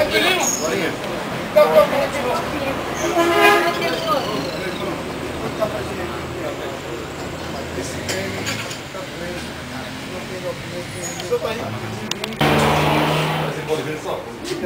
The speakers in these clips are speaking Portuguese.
Você pode ver só.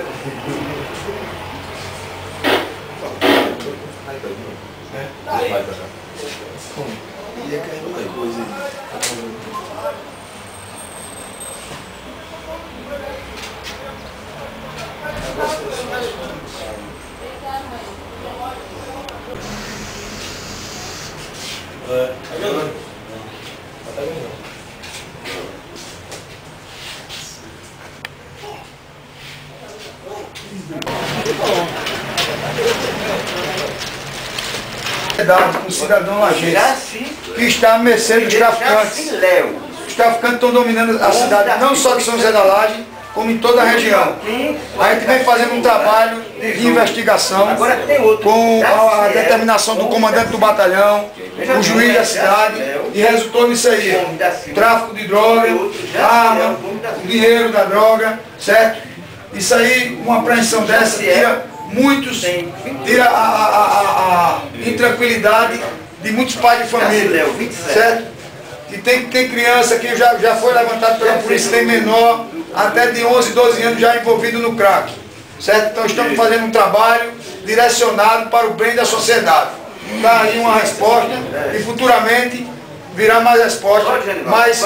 Um cidadão lajense que está à mercê dos traficantes. Os traficantes estão dominando a cidade, não só de São José da Laje, como em toda a região. A gente vem fazendo um trabalho de investigação com a determinação do comandante do batalhão, o juiz da cidade, e resultou nisso aí: tráfico de droga, arma, o dinheiro da droga, certo? Isso aí, uma apreensão dessa tira a intranquilidade de muitos pais de família, certo? E tem criança que já foi levantado pela polícia, tem menor, até de 11, 12 anos já envolvido no crack, certo? Então estamos fazendo um trabalho direcionado para o bem da sociedade. Está aí uma resposta e futuramente virá mais resposta, mais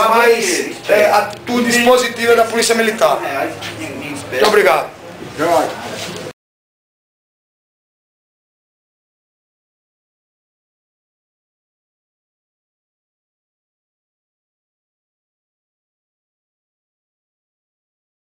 atitudes positivas da Polícia Militar. Muito obrigado.